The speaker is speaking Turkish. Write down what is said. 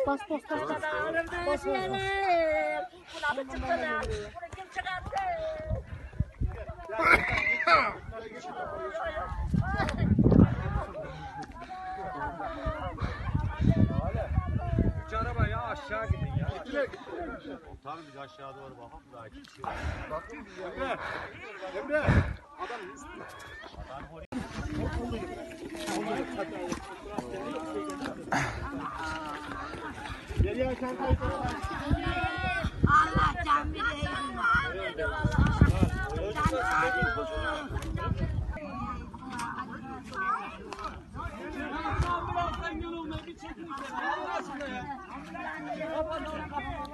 Bas. Bas. Bunu çıktı da. Bunu kim çıkarttı? Üç araba ya aşağı gidin ya. Tabii biz aşağı doğru bakalım daha iki kişi. Emre. Adam üstü. Geriye çantayı koy. Allah can bir Ambulanstan yol olmayı bir çekin. Allah aşkına ya.